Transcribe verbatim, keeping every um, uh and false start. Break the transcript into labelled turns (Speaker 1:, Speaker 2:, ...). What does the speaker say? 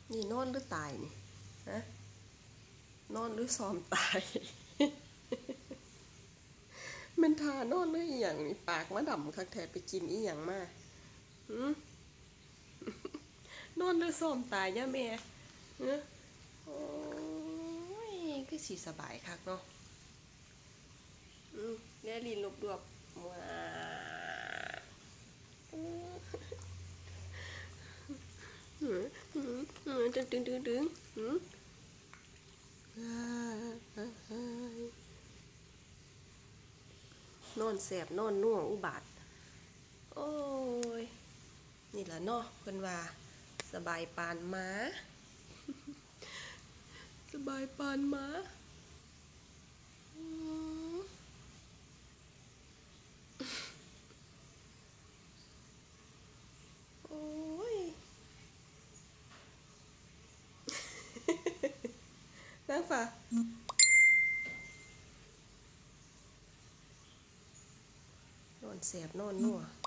Speaker 1: นี่นอนหรือตายนี่ฮะนอนหรือซ้อมตาย มันทานอนหรืออีหยังนี่ปากมาดำคักแท้ไปกินอีหยังมาหืมนอนหรือซ้อมตายย่าแม่เฮ้โอ้ยคือสีสบายคักเนาะอืมแน่ลินลบดวบว้าหืมหืมหืมตึงตึงตึงตึงหืมนอนแสบนอนน่วงอุบาทโอ้ยนี่แหละเนาะเพิ่นว่าสบายปานหมาสบายปานหมาอืมโอ้ยนางฟ้านอนแสบนอนนัว